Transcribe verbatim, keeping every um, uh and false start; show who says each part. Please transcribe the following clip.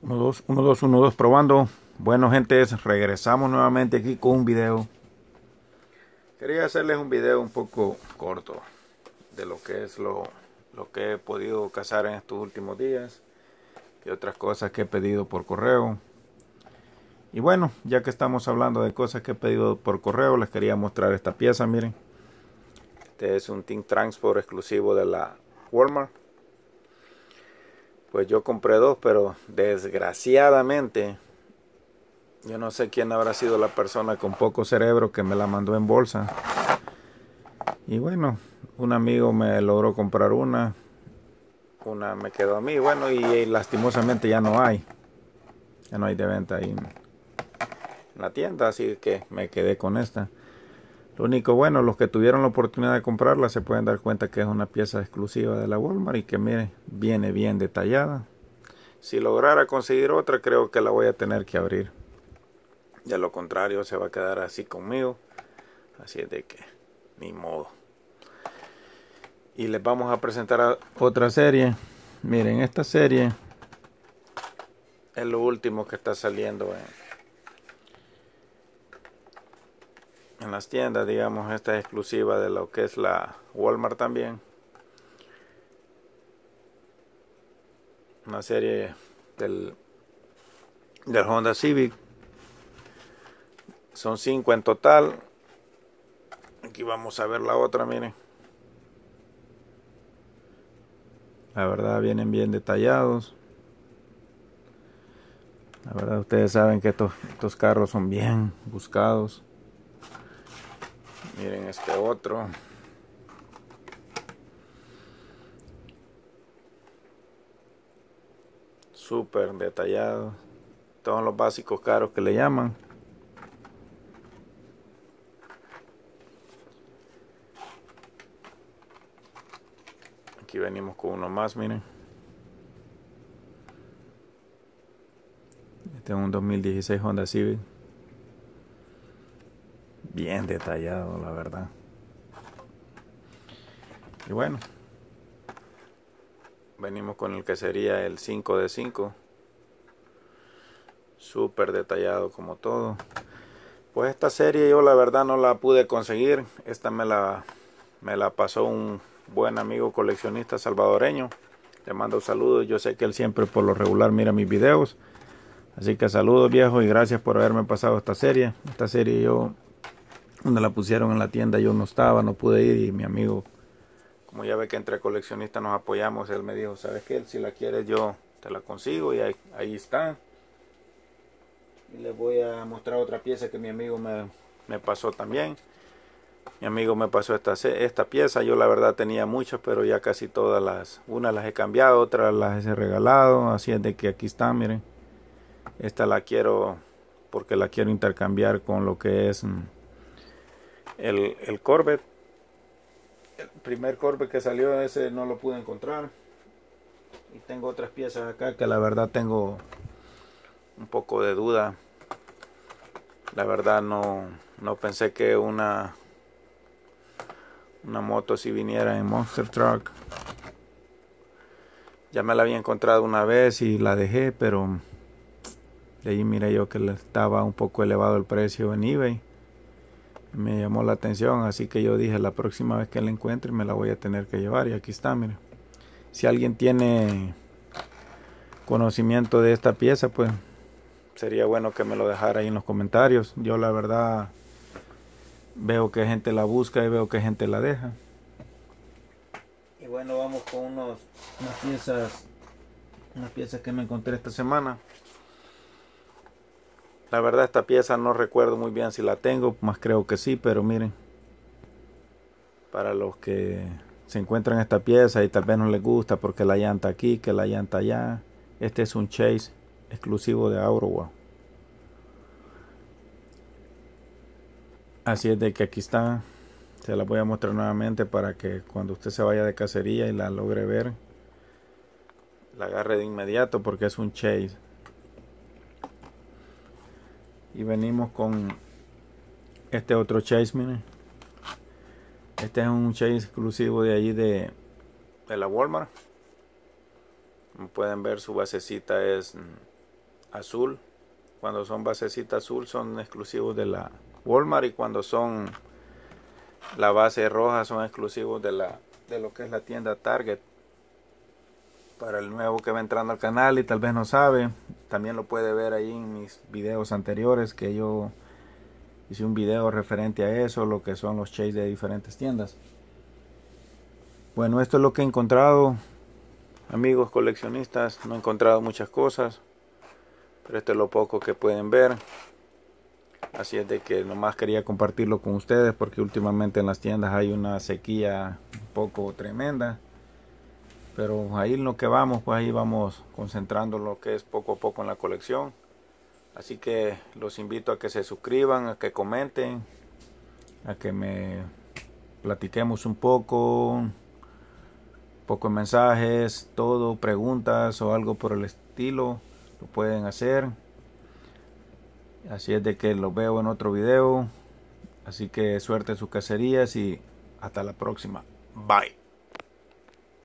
Speaker 1: Uno, dos, uno, dos, uno, dos, probando. Bueno, gente, regresamos nuevamente aquí con un video. Quería hacerles un video un poco corto de lo que es lo, lo que he podido cazar en estos últimos días y otras cosas que he pedido por correo. Y bueno, ya que estamos hablando de cosas que he pedido por correo, les quería mostrar esta pieza. Miren, este es un Team Transport exclusivo de la Walmart. Pues yo compré dos, pero desgraciadamente yo no sé quién habrá sido la persona con poco cerebro que me la mandó en bolsa. Y bueno, un amigo me logró comprar una. Una me quedó a mí, bueno, y, y lastimosamente ya no hay. Ya no hay de venta ahí en la tienda, así que me quedé con esta. Lo único bueno, los que tuvieron la oportunidad de comprarla se pueden dar cuenta que es una pieza exclusiva de la Walmart y que mire, viene bien detallada. Si lograra conseguir otra, creo que la voy a tener que abrir. De lo contrario, se va a quedar así conmigo. Así es de que, ni modo. Y les vamos a presentar a otra serie. Miren, esta serie es lo último que está saliendo en, en las tiendas. Digamos, esta es exclusiva de lo que es la Walmart también. Una serie del, del Honda Civic. Son cinco en total. Aquí vamos a ver la otra, miren. La verdad vienen bien detallados. La verdad ustedes saben que estos, estos carros son bien buscados. Miren este otro. Súper detallado. Todos los básicos caros que le llaman. Aquí venimos con uno más, miren. Este es un dos mil dieciséis Honda Civic. Bien detallado, la verdad. Y bueno, venimos con el que sería el cinco de cinco. Súper detallado como todo. Pues esta serie yo la verdad no la pude conseguir. Esta me la, me la pasó un buen amigo coleccionista salvadoreño. Le mando saludos. Yo sé que él siempre por lo regular mira mis videos. Así que saludos, viejo, y gracias por haberme pasado esta serie. Esta serie yo, cuando la pusieron en la tienda, yo no estaba, no pude ir. Y mi amigo, como ya ve que entre coleccionistas nos apoyamos, él me dijo, ¿sabes qué? Si la quieres yo te la consigo. Y ahí, ahí está. Y les voy a mostrar otra pieza que mi amigo me, me pasó también. Mi amigo me pasó esta, esta pieza. Yo la verdad tenía muchas, pero ya casi todas las, unas las he cambiado, otras las he regalado. Así es de que aquí está, miren. Esta la quiero porque la quiero intercambiar con lo que es el, el Corvette. El primer Corvette que salió, ese no lo pude encontrar. Y tengo otras piezas acá que la verdad tengo un poco de duda. La verdad no, no pensé que una, una moto si viniera en Monster Truck. Ya me la había encontrado una vez y la dejé, pero de ahí miré yo que estaba un poco elevado el precio en eBay. Me llamó la atención, así que yo dije la próxima vez que la encuentre me la voy a tener que llevar. Y aquí está, mire. Si alguien tiene conocimiento de esta pieza, pues sería bueno que me lo dejara ahí en los comentarios. Yo la verdad veo que gente la busca y veo que gente la deja. Y bueno, vamos con unos, unas piezas, unas piezas que me encontré esta semana. La verdad esta pieza no recuerdo muy bien si la tengo, más creo que sí, pero miren. Para los que se encuentran esta pieza y tal vez no les gusta porque la llanta aquí, que la llanta allá. Este es un Chase exclusivo de Aurora. Así es de que aquí está. Se la voy a mostrar nuevamente para que cuando usted se vaya de cacería y la logre ver, la agarre de inmediato porque es un Chase. Y venimos con este otro Chase, miren. Este es un Chase exclusivo de allí de, de la Walmart. Como pueden ver, su basecita es azul. Cuando son basecita azul son exclusivos de la Walmart, y cuando son la base roja son exclusivos de la de lo que es la tienda Target. Para el nuevo que va entrando al canal y tal vez no sabe, también lo puede ver ahí en mis videos anteriores, que yo hice un video referente a eso, lo que son los chase de diferentes tiendas. Bueno, esto es lo que he encontrado, amigos coleccionistas. No he encontrado muchas cosas, pero esto es lo poco que pueden ver. Así es de que nomás quería compartirlo con ustedes, porque últimamente en las tiendas hay una sequía un poco tremenda. Pero ahí en lo que vamos, pues ahí vamos concentrando lo que es poco a poco en la colección. Así que los invito a que se suscriban, a que comenten, a que me platiquemos un poco, un poco de mensajes, todo, preguntas o algo por el estilo, lo pueden hacer. Así es de que los veo en otro video. Así que suerte en sus cacerías y hasta la próxima. Bye.